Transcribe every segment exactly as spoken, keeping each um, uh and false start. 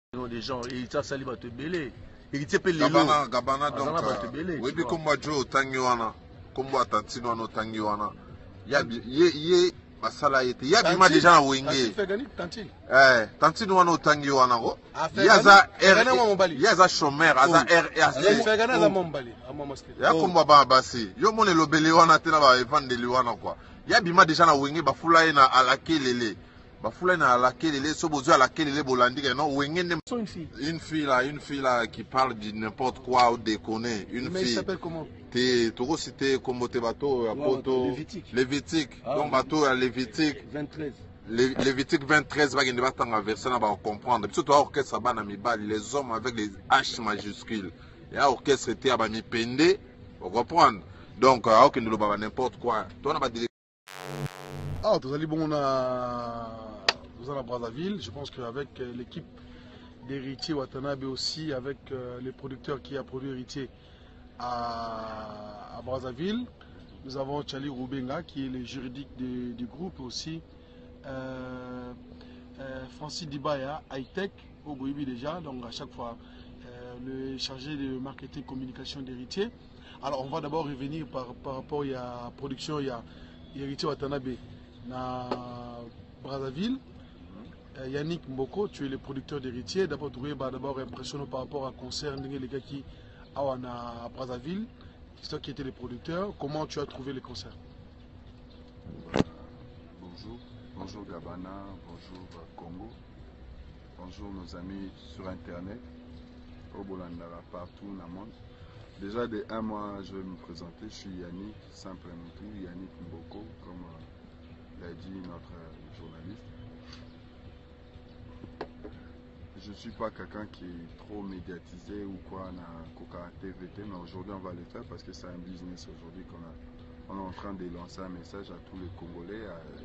des gens et ça sali bato belé héritier pe lelo Gabana Gabana donc oui bi komba jo tangi wana komba tantino no tangi wana ya ye ye masala yete ya bi ma déjà na wenge eh tantino wana tangi wana go ya za ya za chômeur aza R ya komba ba basi yo mone lobele wana tena ba evandeli wana quoi ya bi ma déjà na wenge ba fula na alakelele Bafoula na la kelele, so bozo à la kelele bolandi non wengene une fille. Une fille là, une fille là qui parle de n'importe quoi ou déconner, une mais fille. Il s'appelle comment? T'es trop cité comme tes bateaux à Poto. Lévitique. Lévitique. Ah, donc bateau à Lévitique. vingt-treize. Lévitique vingt-treize va gagner battre en verset là va comprendre. Puis toi orchestre ça na mi bal les hommes avec les H majuscules. Et à orchestre était à ba mi pende, vous comprendre. Donc à aucun de l'obama n'importe quoi. Toi on a pas de Ah, tout allez bon, on a, vous à Brazzaville. Je pense qu'avec l'équipe d'Héritier Watanabe aussi, avec euh, les producteurs qui a produit Héritier à, à Brazzaville, nous avons Charlie Roubenga qui est le juridique de, du groupe aussi, euh, euh, Francis Dibaya, Hightech, au Boibi déjà, donc à chaque fois euh, le chargé de marketing communication d'Héritier. Alors on va d'abord revenir par, par rapport à la production, il y a Héritier Watanabe. Na Brazzaville, euh, Yannick Mboko, tu es le producteur d'Héritier. D'abord, tu es d'abord impressionné par rapport à concert les gars qui à Brazzaville. C'est toi qui étais le producteur. Comment tu as trouvé le concert? Bonjour, bonjour Gabana, bonjour Congo, bonjour nos amis sur Internet, au Bolandara, partout dans le monde. Déjà de un mois, je vais me présenter. Je suis Yannick, simplement tout, Yannick Mboko, comme l'a dit notre journaliste. Je ne suis pas quelqu'un qui est trop médiatisé ou quoi, on a Coca T V T, mais aujourd'hui on va le faire parce que c'est un business aujourd'hui qu'on a. On est en train de lancer un message à tous les Congolais,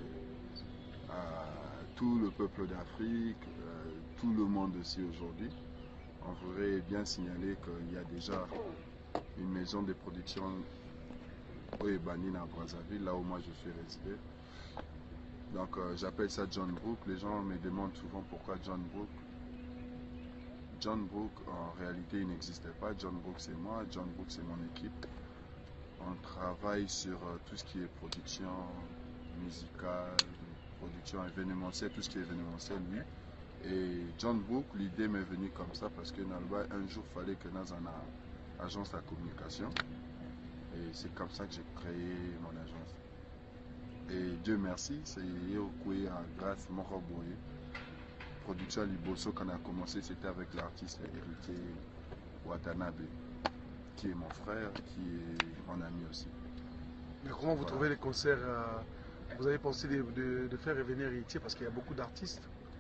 à, à tout le peuple d'Afrique, tout le monde aussi aujourd'hui. On voudrait bien signaler qu'il y a déjà une maison de production au Ebanine à Brazzaville, là où moi je suis résidé. Donc euh, j'appelle ça John Brook. Les gens me demandent souvent pourquoi John Brook. John Brook, en réalité, il n'existait pas. John Brook, c'est moi. John Brook, c'est mon équipe. On travaille sur euh, tout ce qui est production musicale, production événementielle, tout ce qui est événementiel, oui. Et John Brook, l'idée m'est venue comme ça parce que un jour, il fallait que nous ayons une agence de communication. Et c'est comme ça que j'ai créé mon agence. Et Dieu merci, c'est grâce à Moroboye. Production Liboso, quand on a commencé, c'était avec l'artiste Héritier Watanabe, qui est mon frère, qui est mon ami aussi. Mais comment vous voilà. trouvez les concerts euh, vous avez pensé de, de, de faire revenir Héritier parce qu'il y a beaucoup d'artistes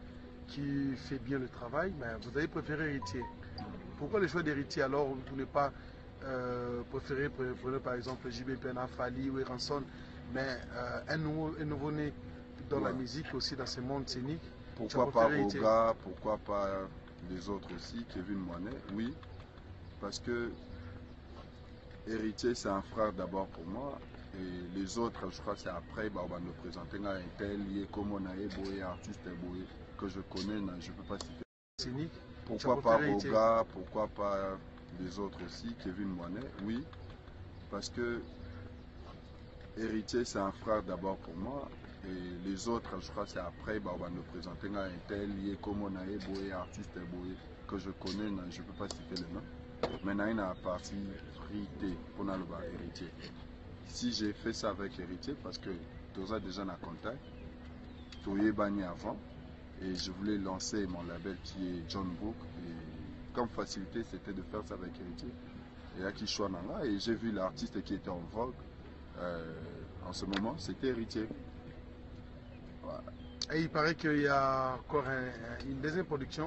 qui font bien le travail, mais vous avez préféré Héritier. Pourquoi le choix d'Héritier alors vous ne pouvez pas euh, préférer, prenez par exemple J B Pena, Fali ou Ranson, mais euh, un, nouveau, un nouveau-né dans ouais. la musique aussi, dans ce monde scénique. Pourquoi pas Oga, pourquoi pas les autres aussi, Kevin Moinet, oui, parce que Héritier c'est un frère d'abord pour moi, et les autres je crois c'est après, bah, on va nous présenter un tel, comme on a Boé, artiste Boé, que je connais, je ne peux pas citer. Scénique. Pourquoi pas Oga, pourquoi pas les autres aussi, Kevin Moinet, oui, parce que Héritier c'est un frère d'abord pour moi, et les autres je crois c'est après, bah, on va nous présenter un tel, comme on a Boé, artiste Boé, que je connais, je ne peux pas citer le nom. Maintenant il y a la partie frité pour le Héritier. Si j'ai fait ça avec Héritier, parce que tu as déjà un contact, tu es banni avant, et je voulais lancer mon label qui est John Brook, et comme facilité c'était de faire ça avec Héritier. Et à qui là, et j'ai vu l'artiste qui était en vogue euh, en ce moment, c'était Héritier. Voilà. Et il paraît qu'il y a encore un, une deuxième production,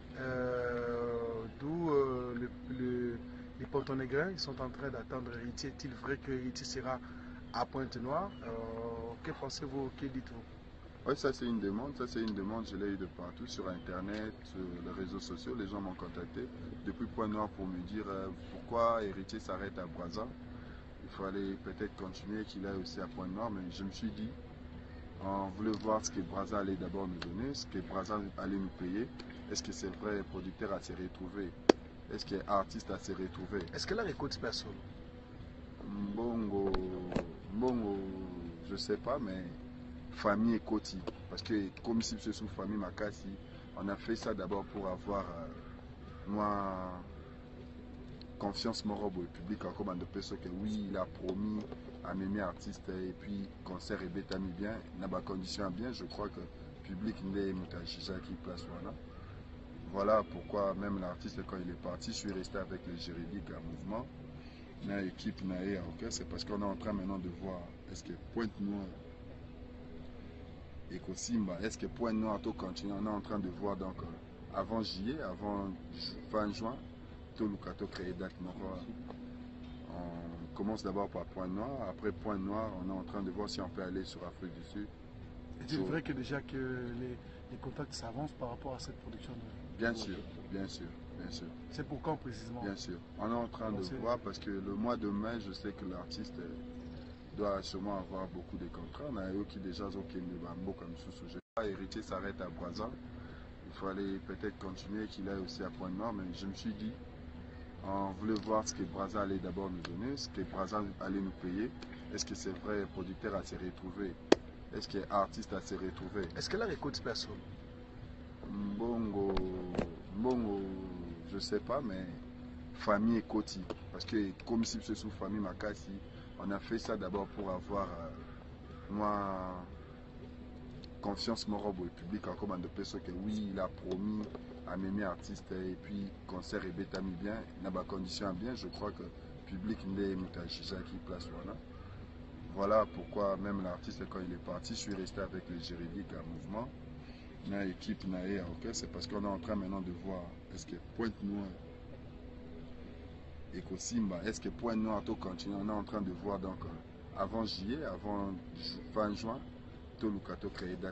euh, d'où euh, le, le, les Pontonégrins ils sont en train d'attendre Héritier. Est-il vrai que Héritier sera à Pointe-Noire? euh, Que pensez-vous? Que dites-vous? Oui, ça c'est une demande, ça c'est une demande, je l'ai eu de partout, sur internet, sur les réseaux sociaux, les gens m'ont contacté depuis Pointe-Noire pour me dire euh, pourquoi Héritier s'arrête à Brazza. Il fallait peut-être continuer, qu'il aille aussi à Pointe-Noire, mais je me suis dit, on voulait voir ce que Brazza allait d'abord nous donner, ce que Brazza allait nous payer, est-ce que c'est vrai producteur à se retrouver? Est-ce que artiste à se retrouver? Est-ce que là, récolte personne? Mbongo, Mbongo, je sais pas, mais famille et Koti. Parce que comme si c'est sous famille Makassi, on a fait ça d'abord pour avoir euh, moi confiance morale au public en commande de personnes que oui, il a promis à m'aimer artiste et puis concert et bétami bien, n'a pas condition bien, je crois que le public n'est pas qui place voilà. Voilà pourquoi même l'artiste quand il est parti, je suis resté avec les juridiques en mouvement. Une équipe naïe, ok, c'est parce qu'on est en train maintenant de voir est-ce que Pointe Noire et Kosimba, est-ce que Pointe Noire tout continue, on est en train de voir donc euh, avant juillet, avant fin juin, tout le cateau créé date on commence d'abord par Pointe Noire, après Pointe Noire, on est en train de voir si on peut aller sur Afrique du Sud. Est-il vrai que déjà que les, les contacts s'avancent par rapport à cette production de... Bien sûr, bien sûr. Bien sûr. C'est pour quand précisément? Bien sûr. On est en train de voir parce que le mois de mai, je sais que l'artiste doit sûrement avoir beaucoup de contrats. On a eu qui déjà ont comme sous-sujet. Héritier s'arrête à Brazza. Il fallait peut-être continuer qu'il aille aussi à Pointe-Noire, mais je me suis dit, on voulait voir ce que Brazza allait d'abord nous donner, ce que Brazza allait nous payer. Est-ce que c'est vrai producteur à se retrouver? Est-ce que artiste à se retrouver? Est-ce que là, récolte personne? Mbongo, Mbongo, je sais pas, mais famille et Koti. Parce que comme si c'est sous famille Makassi, on a fait ça d'abord pour avoir euh, moi confiance morale au public en commande de personnes que oui, il a promis à m'aimer artiste et puis concert et bétami bien, n'a pas condition bien, je crois que le public n'est pas qui place voilà. Voilà pourquoi même l'artiste quand il est parti, je suis resté avec les juridiques en mouvement. Une équipe naïe, ok, c'est parce qu'on est en train maintenant de voir est-ce que Pointe Noire et Kosimba, est-ce que Pointe Noire tout continue, on est en train de voir donc euh, avant juillet, avant fin juin, tout le cateau créé date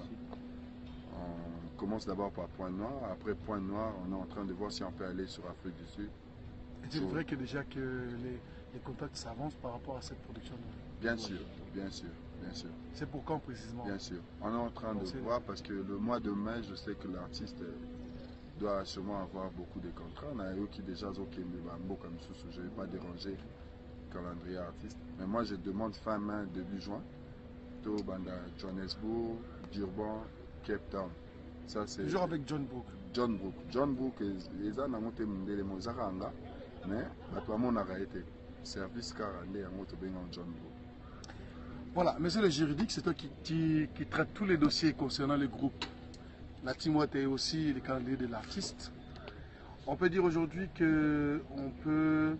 on commence d'abord par Pointe Noire, après Pointe Noire, on est en train de voir si on peut aller sur Afrique du Sud. Est-il vrai que déjà que les, les contacts s'avancent par rapport à cette production de... Bien sûr, bien sûr. Bien sûr. C'est pour quand précisément? Bien sûr. On est en train de voir parce que le mois de mai, je sais que l'artiste doit sûrement avoir beaucoup de contrats. On a eu qui déjà ont comme sous je ne vais pas déranger le calendrier artiste. Mais moi, je demande fin mai, début juin. Tout banda Johannesburg, Durban, Cape Town. Ça, c'est toujours avec John Brook. John Brook. John Brook, les gens ont monté les Mozaranga, mais tout le monde a arrêté. Service car on a monté John Brook. Voilà, monsieur le juridique, c'est toi qui, qui, qui traite tous les dossiers concernant le groupe. La Timote est aussi le calendrier de l'artiste. On peut dire aujourd'hui qu'on peut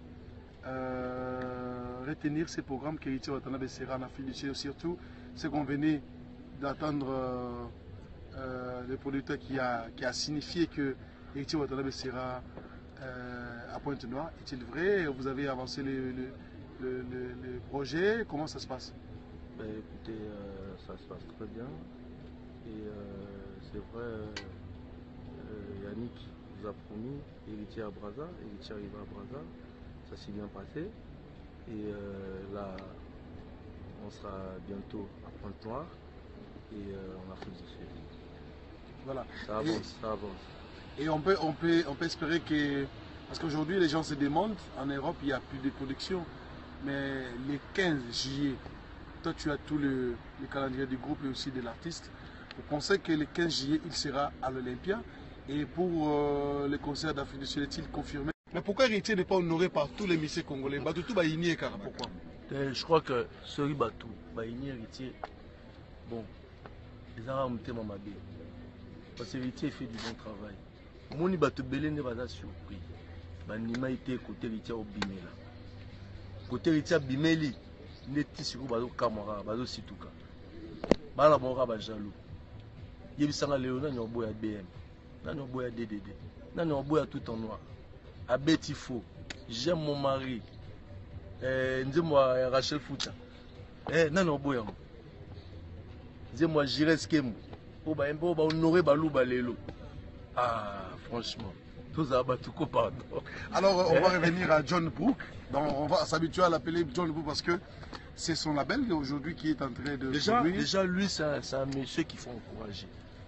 euh, retenir ces programmes qu'Héritier Watanabe sera en Afrique du Sud, surtout ce qu'on venait d'entendre euh, euh, le producteur qui a, qui a signifié que Héritier Watanabe sera euh, à Pointe-Noire. Est-il vrai? Vous avez avancé le, le, le, le, le projet? Comment ça se passe? Ben, écoutez, euh, ça se passe très bien. Et euh, c'est vrai, euh, Yannick vous a promis héritier à Brazza, héritier arrivé à Brazza. Ça s'est bien passé. Et euh, là, on sera bientôt à Pointe-Noire et euh, en Afrique du Sud. Voilà. Ça avance, et, ça avance. Et on peut, on peut, on peut espérer que... Parce qu'aujourd'hui, les gens se demandent, en Europe, il n'y a plus de production. Mais les quinze juillet, toi, tu as tout le, le calendrier du groupe et aussi de l'artiste. Vous pensez que le quinze juillet, il sera à l'Olympia. Et pour euh, le concert d'Afrique du Sud, est-il confirmé? Mais pourquoi Héritier n'est pas honoré par tous les messieurs congolais? Batoutou Baïni et Kara, pourquoi? Je crois que Sori Batou, Baïni Héritier, bon, les Arabes ont mabé. Parce que Héritier fait du bon travail. Moni Batou Belé n'est pas surpris. Banima été côté Héritier au Bimela. Côté Héritier Bimeli. Neti siko bazo kamara bazo situka bala bonga ba jaloux yebisanga leo na nyobo ya B M na nyobo ya D D D na nyobo ya tout en noir abeti faux j'aime mon mari euh nzemwa Rachel Fouta eh na nyobo ya nzemwa Jires Kembo po ba mbo ba honorer ba luba lelo ah franchement tous à batuko pardon. Alors on va revenir à John Brook. Donc on va s'habituer à l'appeler John Brook parce que c'est son label aujourd'hui qui est en train de déjà produire. déjà lui c'est un, un monsieur qu'il faut encourager.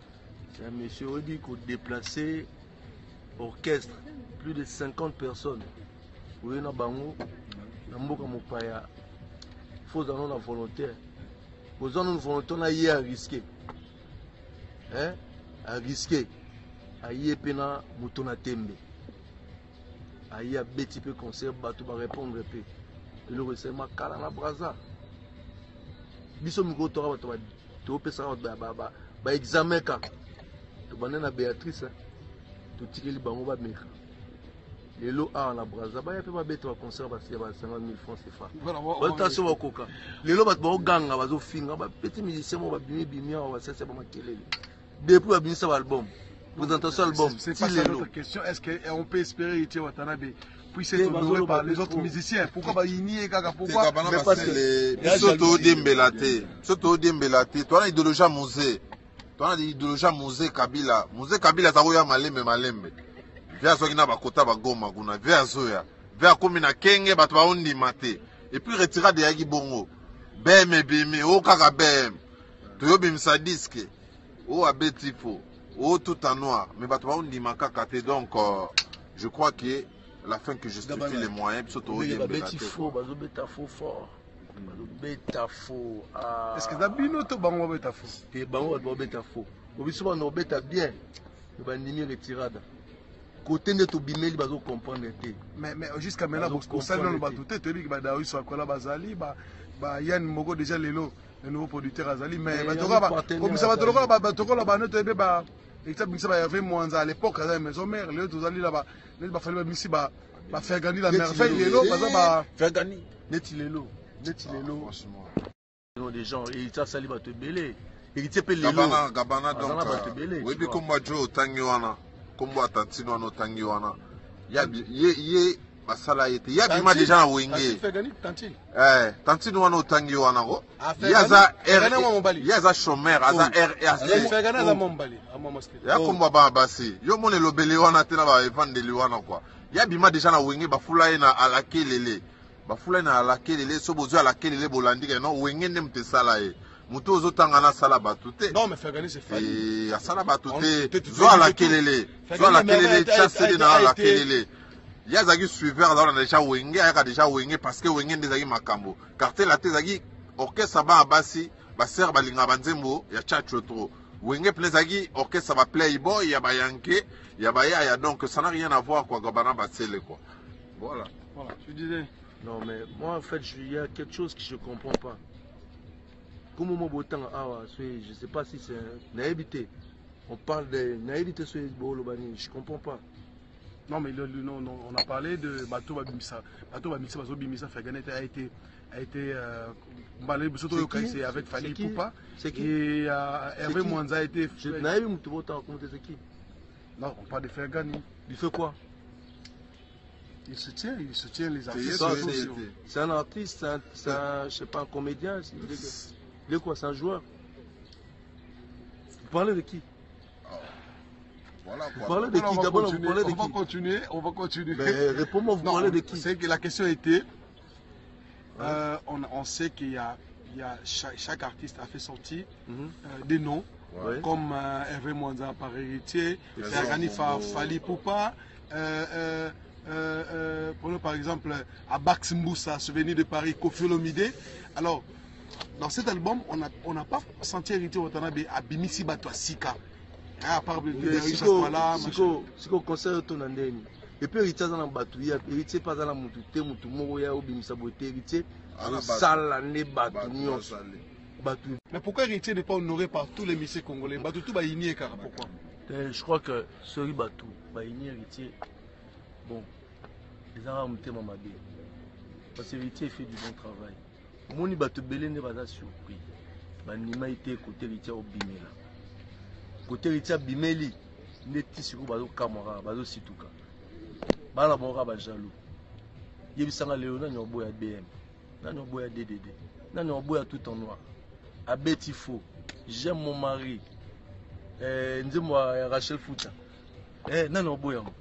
C'est un monsieur qui dit qu'on déplacer orchestre, plus de cinquante personnes. Vous voyez, dans Bango, dans Mboka Mopaya, il faut en avoir volontaire. Vous en avez une volonté, on a y à risquer. Hein? À risquer. À y pena Moutona Tembe. À y a petit peu concert, bateau va répondre. Et le récemment, Kalana Braza. Biso Miko Tora, tu peux faire un examen. Tu vas aller à Béatrice. Tu tires le bango, va mettre. Les lots à la Braza. Il y a pas de concert parce qu'il y a cinquante mille francs C F A. Attention au coca. Les lots, tu vas au gang, tu vas au film. Petit musicien, tu vas bien, bien, tu vas faire ça. Depuis, tu vas bien faire l'album. Présentation album. C'est pas ça notre question. Est-ce qu'on peut espérer Iti Watanabe puisse être honoré par les autres musiciens? Pourquoi pas Yini et Kaka? Pourquoi pas Soto Dembelate. Soto Dembelate. Toi, l'idéologie musée. Toi, l'idéologie musée Kabila. Musée Kabila, ça va malembe malembe. Via Zogina Bakota Bagoma Guna. Via Zoya. Via Komina Kenge Batwa Undi Mate. Et puis retira de Yagi Bongo. Beme Beme. O Kaka Bem. Toyo Bimsa Disque. O Abetifo. Oh, tout en noir. Mais on dit que donc, euh, je crois que la fin que justifie les moyens. Il y a des faux, des faux fort. Des faux. Est-ce que Dabino to bango beta faux? Et bango beta faux. Au biso on beta bien. On va nimir retirada. Côté de to bimeli bazo comprendre té. Mais mais jusqu'à maintenant pour ça non ba tout té te bi ba dawi so akola bazali ba ba Yann Mogo déjà lelo le nouveau producteur azali mais ba toka ba comme ça ba toka ba toka ba no te be ba et ça il y avait Mwanza à l'époque à la maison mère les autres allaient là-bas les ba fallait missi ba ba faire gagner la merveille les lots parce ba faire gagner net lelo net lelo franchement non des gens et ça sali ba te belé et tu peux lelo Gabana Gabana donc oui bi comme Joe Tangiwana comme Tantino no Tangiwana ya ye masala yete ya bima déjà na wenge eh Tantino no Tangiwana go yaza R yaza chômeur aza R fait gagner la mombali ya komba ba basi yo mone lobele wana tena ba evandeli wana kwa ya bima déjà na wenge ba fula na alakelele ba fula na alakelele so bozo alakelele bolandika no wenge ne mtesala e muto ozotanga na sala batute non mais fait gagner c'est fait et asala batute zo alakelele zo alakelele chasse na alakelele ya zaki suiveur dans déjà wenge ya déjà wenge parce que wenge ndezaki makambo cartel la tezaki orchestre ba basi ba ser balinga banzembo ya chacho trop wenge plezaki orchestre ba playboy ya ba yanke ya ba ya donc ça n'a rien à voir quoi Gabana Batsele quoi voilà voilà tu disais non mais moi en fait il y a quelque chose que je comprends pas comme moi botan awa je sais pas si c'est naïveté on parle de naïveté sur bolobani je comprends pas. Non, mais le, le, non, non, on a parlé de Bateau Babimisa. Bateau Babimisa, Bateau Babimisa, Faganet a été. A été euh, c'est avec Fali Poupa. Et euh, Hervé Mwanza a été. Je n'avais pas tout autant comme c'est qui. Non, on parle de Fergani. Il fait quoi? Il se tient, il se tient les artistes. C'est un artiste, c'est un, je sais pas, un comédien. Il est quoi? C'est un joueur. Vous parlez de qui? Voilà, vous parlez de qui d'abord? Vous parlez de qui? On va continuer, on va continuer. Réponds-moi, vous parlez de qui? C'est que la question était, euh, on, on sait qu'il y a, il y a chaque, chaque artiste a fait sortir mm -hmm. euh, des noms, ouais. Comme euh, Hervé Mwanza par héritier, Fergani Fali Poupa, euh, euh, euh, prenons par exemple Abax Mboussa, Souvenir de Paris, Kofi Olomide. Alors, dans cet album, on n'a on a pas senti héritier Watanabe à Bimisi Batouasika. Ah, par si on conseille ton andeni et puis héritier dans batouya héritier pas dans la mututé mutu moko ya obimisa boté héritier sala ne batunyo batu. Mais pourquoi héritier n'est pas honoré par tous les messieurs congolais? Batu tout ba yini car pourquoi? Je crois que celui batu ba yini héritier bon les arabes mutema mabe parce que héritier fait du bon travail moni batu belé ne baza surpris ba nima été côté héritier obimela côté héritier bimeli neti siko bazo kamara bazo situka bala bonga ba jaloux yebisanga leo na nyobo ya B M na nyobo ya D D D na nyobo ya tout en noir abeti faux j'aime mon mari euh nzemo ya Rachel Fouta eh na nyobo ya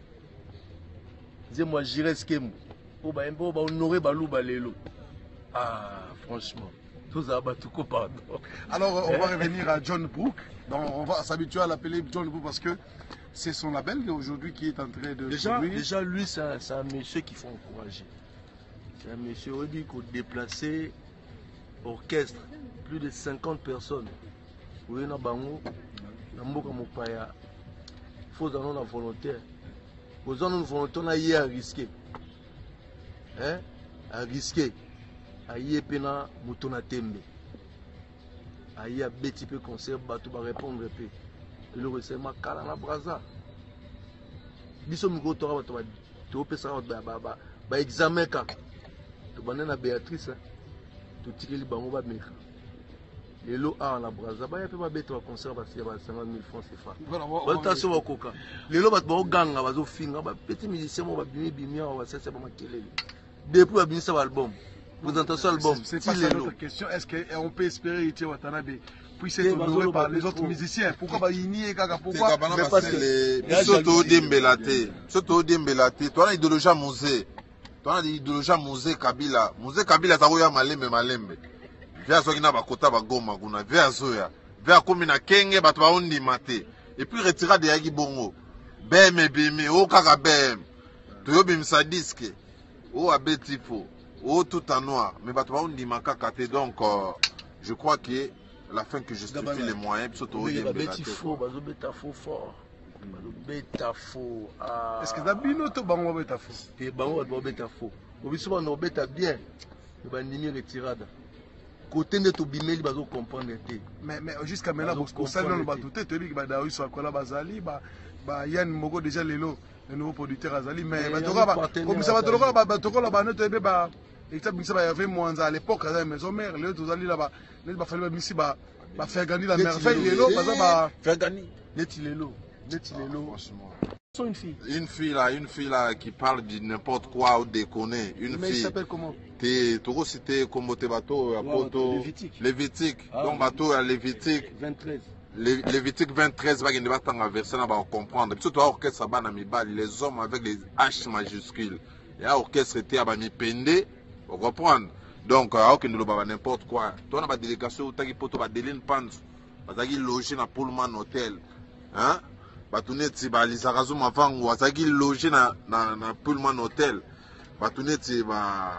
nzemo Jires Kemu po ba embo ba honorer balu balelo ah franchement Tous à Batouko, pardon. Alors, on va revenir à John Brook. Donc, on va s'habituer à l'appeler John Brook parce que c'est son label aujourd'hui qui est en train de déjà, produire. déjà, lui, c'est un, un monsieur qu'il faut encourager. C'est un monsieur, on dit qu'on déplaçait orchestre, plus de cinquante personnes. Vous voyez, dans Bango, dans Mboka Mopaya, il faut en avoir volontaire. Vous en avez volontaire, on a y à risquer. Hein? À risquer. À y a pena moutona tembe. À y a bêti peu concert, bateau va répondre peu. Et le recevement kala na braza. Biso miko tora bato ba to pesa ba ba ba ba examen ka. To banana Béatrice. To tikeli bango ba meka. Lelo a na braza ba ya pe ba beto ba concert ba fiya ba cinquante mille francs C F A. Voilà, attention wa koka. Lelo bato ba ganga bazo finga ba petit musicien mo ba bimi bimi wa sese ba makelele. Depuis ba bimi sa album. Présentation album. C'est pas ça notre question. Est-ce qu'on peut espérer Itié Watanabe puisse être honoré par les autres musiciens? Pourquoi pas Yini et Kaka? Pourquoi? Parce que les Soto Dembelate, Soto Dembelate, toi, l'idéologie musée, toi, l'idéologie musée Kabila, musée Kabila, ça va malembe malembe. Via Zogina Bakota Bagoma Guna, via Zoya, via Komina Kenge, Batwa Ondi Mate, et puis retira de Yagi Bongo, Bem et Bim, O Kaka Bem, Toyobim Sadiske, O Abetifo. Oh, tout en noir. Mais on dit que donc, euh, je crois que la fin que justifie les moyens, surtout il y a des faux, fort. Est-ce que Dabino to bango beta faux? Et bango beta faux. Au biso on beta bien. Le bandini retirada. Côté de to bimeli bazo comprendre té. Mais mais jusqu'à maintenant parce que ça non ba tout te dit que ba dawi so kola bazali ba ba Yann Mogo déjà lelo le nouveau producteur azali mais ba to ba comme ça ba to ba ba to ba no te be ba et ça il y avait moins à l'époque à la maison mère les autres allés là-bas les ba fallu ici ba ba faire gagner la merveille lelo ba ba faire gagner neti lelo neti lelo une fille une fille là une fille là qui parle de n'importe quoi ou déconner une mais fille il s'appelle comment t'es trop cité comme tes bateaux à Poto Lévitique donc bateau à Lévitique vingt-treize Lévitique vingt-treize va gagner battre verser là va comprendre surtout orchestre bana mibali les hommes avec les H majuscules et orchestre était à bani pende vous comprenez donc à aucun de l'obaba n'importe quoi toi on a pas délégation ou t'as poto ba Deline Panz ba qui loger na Pullman Hotel hein batuneti ba Lizarazu mavangu wazaki loger na na na Pullman Hotel batuneti ba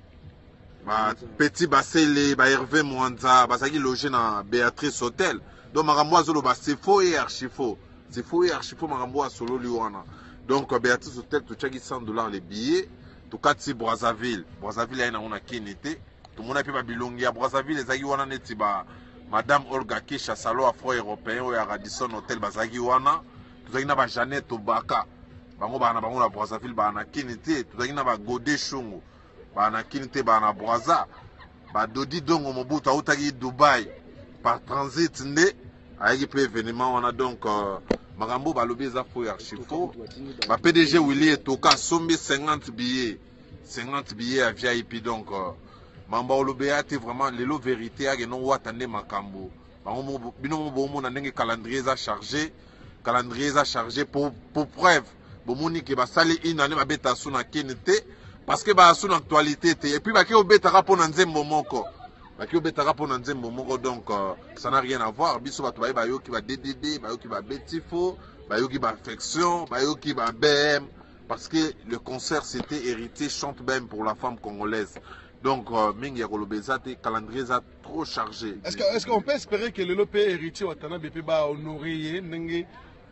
ba Petit Basele ba Hervé Mwanza bazaki loger na Béatrice Hotel donc makambo azolo ba c'est faux et archi faux c'est faux et archi faux makambo solo liwana donc Béatrice Hotel tu chaki cent dollars les billets tout cas si Brazzaville Brazzaville a on a kinité tout le monde a pu ba bilongi à Brazzaville les agi wana neti ba Madame Olga Kesha Salo afro européen ou à Radisson Hotel bazagi wana tout ça na ba Jeannette Obaka bango bana bango na Brazzaville bana kinité tout ça na ba Godé Chungu bana kinité bana Brazza ba Dodi Dongo Mobutu utaki Dubaï par transit ndé avec peu événement on a donc euh, magambo balobi za fo archifo ba P D G Willy Etoka sombi cinquante billets cinquante billets à V I P donc euh, mamba olobea te vraiment lelo vérité a non watande makambo bango bino bomo na ndenge calendrier za chargé calendrier za chargé pour pour preuve bomoni ke ba sali une année ba beta suna kinité parce que ba suna actualité te et puis ba ke obeta ka pona nzembo moko ba ke obeta ka pona nzembo moko donc euh, ça n'a rien à voir biso ba to ba yo ki ba D D D ba yo ki ba Betifo ba yo ki ba affection ba yo ki ba B M parce que le concert c'était hérité chante B M pour la femme congolaise. Donc, Mingi Rolobezate, calendrier trop chargé. Est-ce qu'on est qu peut espérer que le L O P héritier Watanabe va honorer Nenge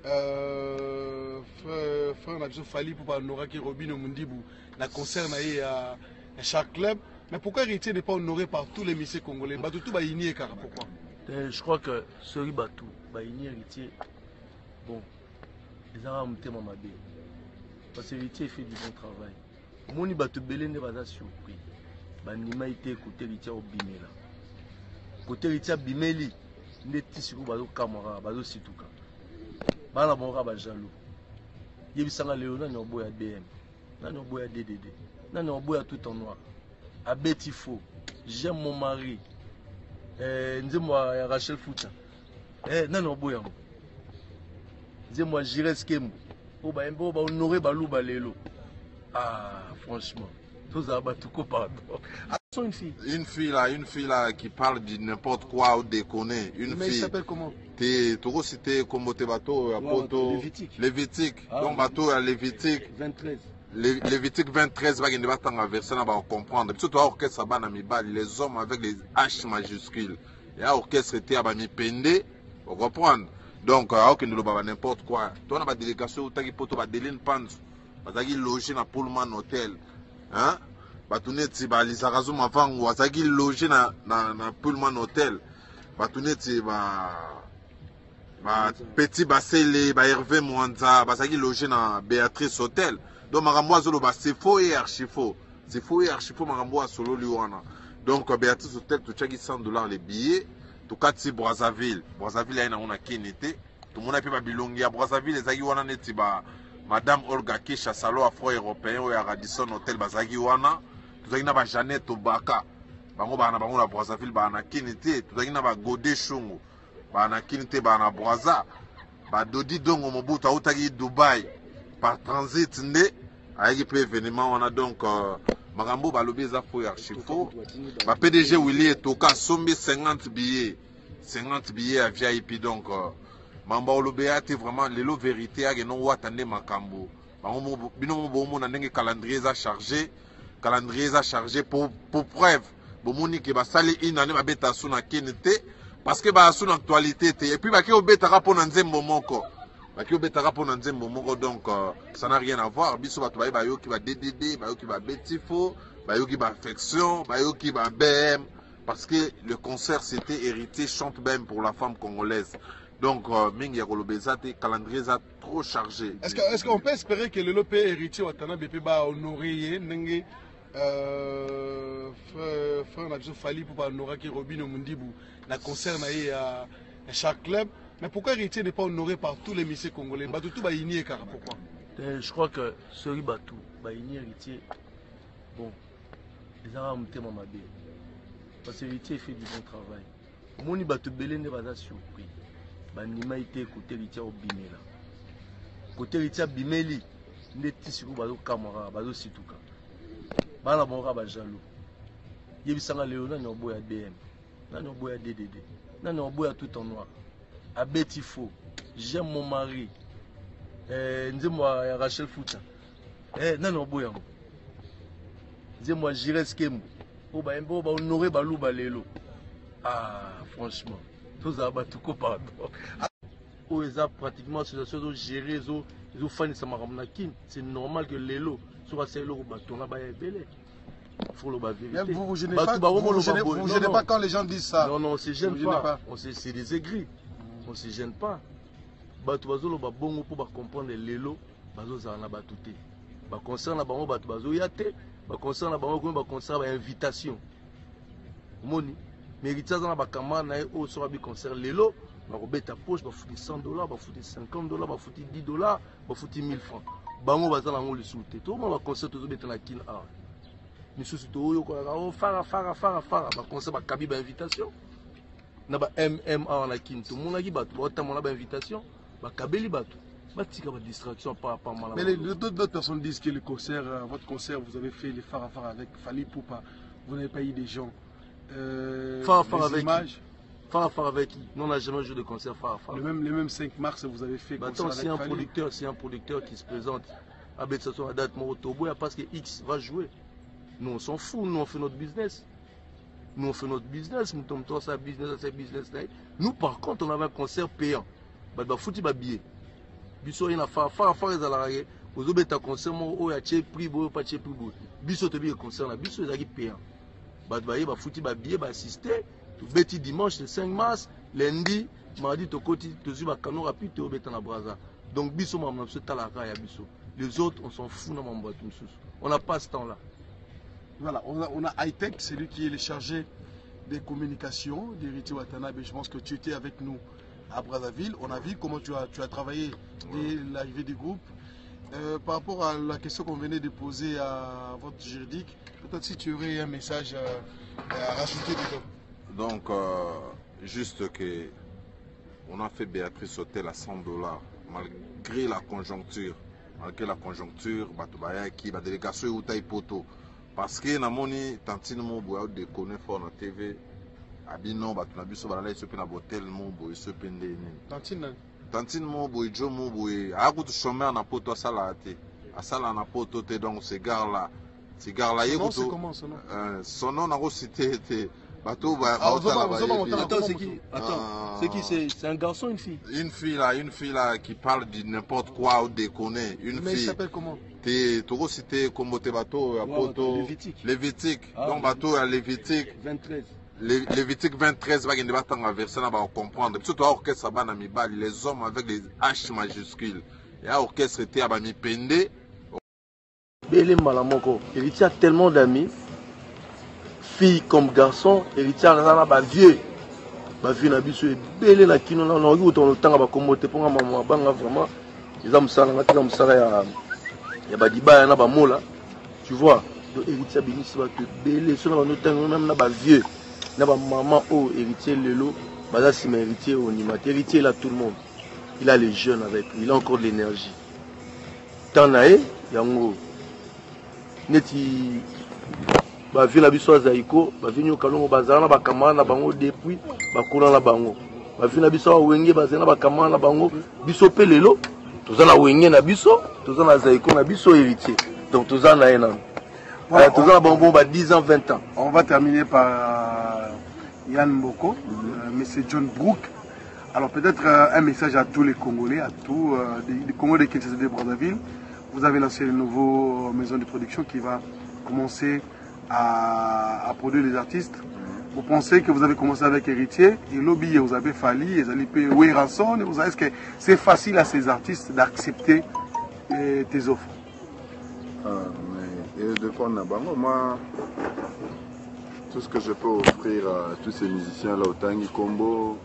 Frère Nabso Fali pour honorer qui Robin Mundibu la concerne à chaque club? Mais pourquoi héritier n'est pas honoré par tous les messieurs congolais? Batoutou Baïni et Kara, pourquoi? Je crois que ce Batou, Baïni héritier, bon, les Arabes m'ont mabé. Parce que l'héritier fait du bon travail. Moni Batou Belé n'est pas surpris. Banima été écouté l'héritier au Bimela. Côté l'héritier Bimeli, n'est ici où Bazo Kamara, Bazo Situka. Bala Mora Bajalo. Yébisanga Léona n'a pas D M. N'a pas D D D. N'a pas tout en noir. À Betifo, j'aime mon mari. Nzemwa Rachel Fouta. N'a pas Nzemwa Jires Kembo. Oh, bah, honorer Balou Balelo. Ah, franchement, tous à battre, pardon. Une fille. Une fille là, une fille là qui parle de n'importe quoi ou déconner. Une Mais fille. il s'appelle comment? T'es trop cité comme tes bateaux à Poto. Lévitique. Lévitique. Ah, Donc bateau à Lévitique. vingt-treize. Lévitique vingt-treize va gagner battre en verset là va comprendre. Puis surtout orchestre à Mibal, les hommes avec les H majuscules. Et à orchestre était à Mipende, vous comprenez. Donc à aucun de n'importe quoi. Toi on a pas délégation ou t'as poto ba Deline Panz. Bazaki logé na Pullman Hotel. Hein? Batuneti ba Lizarazu Mavangu bazaki logé na na na Pullman Hotel. Batuneti ba ba Petit Basele, ba Hervé Mwanza, bazaki logé na Béatrice Hotel. Donc makambo azolo ba c'est faux et archi faux. C'est faux et archi faux makambo solo liwana. Donc Béatrice Hotel tu chaki cent dollars les billets. Tu kati Brazzaville. Brazzaville a on a kenete. Tout le monde a pu ba bilongi à Brazzaville les agi wana neti ba Madame Olga Kesha Salo Afro Européen ou à Radisson Hotel bazagi wana. Tu zaki na ba Jeannette Obaka. Bango ba na bango la Brazzaville ba na kenete. Tu zaki na ba Godé Chungu. Ba na kenete ba na Brazza. Ba Dodi Dongo Mobutu utaki Dubaï. Par transit nde ayaki pe événement on a donc euh, makambo balobi eza fo ya archifo ba P D G Willy Etoka sombi cinquante billets cinquante billets à V I P donc euh, mamba olobi ate vraiment lelo vérité ake non watande makambo bango bino mo bomo na ndenge calendrier eza chargé calendrier eza chargé pour pour preuve bomoni ke basali ina ne babeta suna kenete parce que ba suna actualité te et puis ba ke obetaka pona nzembo moko Baki obetaka pona nzembo moko donc euh, ça n'a rien à voir. Biso bato baye bayoki ba D D D, bayoki ba Betifo, bayoki ba Affection, bayoki ba B M parce que le concert c'était hérité chante B M pour la femme congolaise. Donc euh, mingi ya kolobeza te calendrier ça trop chargé. Est-ce que est-ce qu'on peut espérer que le L O P héritier Watana B P ba honorer ndenge euh frère na biso Fali pour ba honorer ki Robino Mundibu na concert na ye à chaque club. Mais pourquoi héritier n'est pas honoré par tous les messieurs congolais? Batoutou ba igné car pourquoi? Je crois que ce Batou, ba igné héritier, bon, les arabes m'ont mabé. Parce que l'héritier fait du bon travail. Moni Batou belé ne va pas surpris. Ba nima été côté héritier au bimela. Côté héritier bimeli, ne tisiku bazo kamara, bazo situka. Ba la bonra ba jalo. Yebisanga Léona no boya D M. Na no boya D D D. Na no boya tout en noir. À Betifo, j'aime mon mari. Dis-moi, Rachel Fouta. Eh, non, non, boyang. Dis-moi, Jires Kemou. Oh, bah, on va honorer Balou Balélo. Ah, franchement, tout ça va tout pardon. Oh, ils ont pratiquement ce que ils ont géré, ils ont fait ça maramakin. C'est normal que Lélo soit c'est le bâton là-bas est belé. Faut le vérité. Vous vous gênez pas, vous vous gênez, vous gênez pas quand les gens disent ça. Non, non, on se gêne pas. C'est des aigris. On ne se gêne pas. Bato bazolo ba bongo pour comprendre les lots, bazo za na batuté. Ba concert na bango bato bazo yate, ba concert na bango ko ba concert ba invitation. Moni, mérita za na ba kama na o so ba concert lelo, ba robeta poche ba futi cent dollars, ba futi cinquante dollars, ba futi dix dollars, ba futi mille francs. Bango baza na ngo le souté. Tout ba concert to beta na kin a. Misusu to yo ko o fara fara fara fara ba concert ba kabi ba invitation. Na ba M M A na kin tout mon aki bato ba tamona ba invitation ba kabeli bato ba tika ba distraction par rapport à mais d'autres personnes disent que le concert euh, votre concert vous avez fait les phare phare avec Fali Poupa, vous n'avez pas eu des gens euh, phare phare avec images phare phare avec qui non on n'a jamais joué de concert phare phare le même le même cinq mars vous avez fait bah, attends, c'est un Fali. producteur c'est un producteur qui se présente à Betsason à date Morotobo parce que X va jouer. Nous on s'en fout, nous on fait notre business. Nous on fait notre business, nous sommes tous à business, à business. Nous par contre on avait un concert payant. Bah bah foutu bah billet. Biso il a fait faire faire les alarés. Vous avez un concert où il y a des prix, beau pas des prix beau. Biso te bien concert là, biso ils arrivent payant. Bah bah bah foutu bah billet, bah assister. Tout bêti dimanche le cinq mars, lundi, mardi to côté, tu suis bah canon rapide, tu es na Brazza. Donc biso maman se talaka ya biso. Les autres on s'en fout dans mon boîte tout on n'a pas ce temps là. Voilà, on a, on a Hightech, c'est lui qui est le chargé des communications d'Héritier Watanabe. Je pense que tu étais avec nous à Brazzaville. On a vu comment tu as, tu as travaillé dès l'arrivée du groupe. Euh, par rapport à la question qu'on venait de poser à votre juridique, peut-être si tu aurais un message à, à rajouter dedans. Donc, euh, juste que on a fait Béatrice Hotel à cent dollars, malgré la conjoncture. Malgré la conjoncture, la délégation est au Poto. parce que namoni tantine mo boya déconner fort na T V abino batu na biso balala iso pe na botel mo boye iso pe ndeni tantine tantine mo boye jo mo boye akutu chômeur na poto asala te asala na poto te donc ce gars là ce gars là yekutu c'est comment son nom euh son nom na ko cité te bato ba attends c'est qui attends c'est qui c'est c'est un garçon une fille une fille là une fille là qui parle de n'importe quoi ou déconner une mais fille il s'appelle comment te toko cité comme te bato à poto Lévitique Lévitique donc bato à Lévitique vingt-treize Lévitique vingt-treize va gagner battre en verset là va comprendre surtout orchestre bana mibali les hommes avec les H majuscules et orchestre était à mi pende Bélé Malamoko héritier a tellement d'amis filles comme garçons héritier na ba vieux ba vieux na biso ebele na kino na na oki to tanga ba komote ponga mama banga vraiment ils ont ça na tika musala ya ya ba diba na ba mola tu vois donc héritier binisi ba te belé so na ba notanga même na ba vieux na ba maman oh héritier lelo baza si héritier au animateur héritier là tout le monde il a les jeunes avec lui il a encore de l'énergie tant nae yango neti ba vie na biso azaiko ba vie nyokalongo bazala na bakamana na bango depuis bakona na bango ba vie na biso wenge bazala na bakamana na bango biso pe lelo tozana wenge na biso tozana azaiko na biso héritier donc tozana ena voilà, tozana bonbon ba dix ans vingt ans. On va terminer par euh, Yann Mboko, euh, monsieur John Brook. Alors peut-être euh, un message à tous les Congolais, à tous euh, les, les Congolais qui sont de Brazzaville. Vous avez lancé une nouvelle maison de production qui va commencer à, à produire les artistes. Vous pensez que vous avez commencé avec Héritier et Lobby, vous avez fallu, vous avez payé Ranson. Est-ce que c'est facile à ces artistes d'accepter eh, tes offres? Ah, mais et de quoi on a moi, tout ce que je peux offrir à tous ces musiciens là, au Tangi Combo,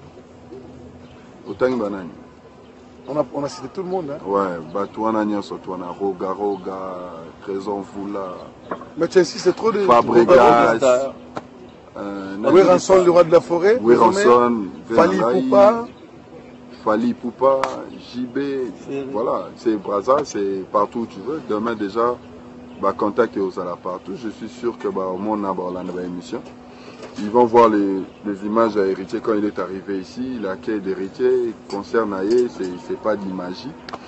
au Tangi Banani. On a, on a cité tout le monde. Hein? Ouais, Batouana Nyanso, Touana, Roga, Roga, Trésor Voula. Mais tiens, si c'est trop de. Fabregas. Euh, Ranson, le roi de la forêt. Ranson, Fali Poupa. Fali Poupa, J B. Voilà, c'est Brazza, c'est partout où tu veux. Demain déjà, bah, contact aux à la partout. Je suis sûr que bah, au monde a la émission. Ils vont voir les, les images à Héritier quand il est arrivé ici. La quai d'Héritier, concert Naïe, c'est pas de la magie.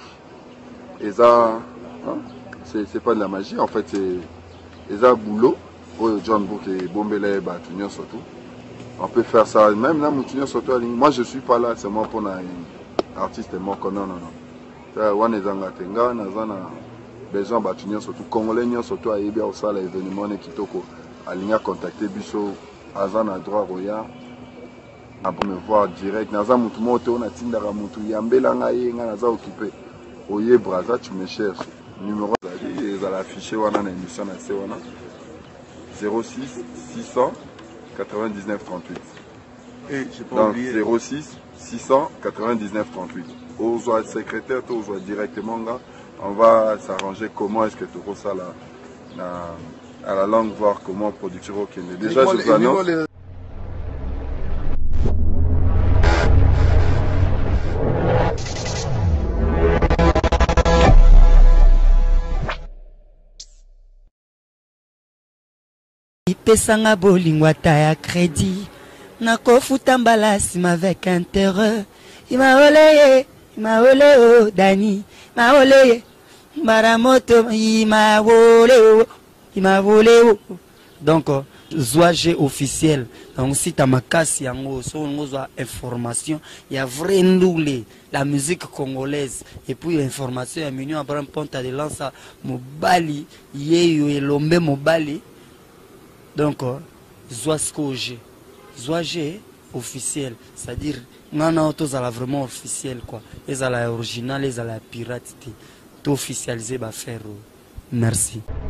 Et ça, hein, c'est pas de la magie. En fait, c'est ça boulot. John Book et Bombele, Batunion surtout. On peut faire ça. Même là, Moutunion surtout. Moi, je suis pas là. C'est moi pour un artiste. Moi, non, non, non. On est en Gatenga, on a besoin de Batunion surtout. Congolais, surtout à Ebia, au salle événement, et Kitoko. Aligna contacter Bisso. Azan a droit roya à me voir direct naza mutu moto na tindara mutu yambela ngaye nga naza occupé oye Brazza tu me cherches numéro zali za l'afficher wana na émission na C wana zéro six six cent quatre-vingt-dix-neuf trente-huit et j'ai pas donc oublié zéro six six cent quatre-vingt-dix-neuf trente-huit aux soit secrétaire aux soit directement là on va s'arranger comment est-ce que tu reçois la la à la langue, voir comment produire au Kenya. Déjà, je vous annonce. Les... Ipesanga bolingo ya crédit. Nakofuta mbala sima avec intérêt. Ima oleye, ima oleo Dani, ima oleye. Maramoto ima oleo. Il m'a volé. Donc, Zouage officiel. Donc, si tu as ma casse, il y a une information. Il y a vrai ndoulé, la musique congolaise. Et puis, information, il y a mignon après un pont de lance à Mobali. Il y a l'homme Mobali. Donc, Zouage. Zouage officiel. C'est-à-dire, non, non, tout ça vraiment officiel. Quoi. Les à la original, les à la pirateté. Tout officialisé, va faire. Merci.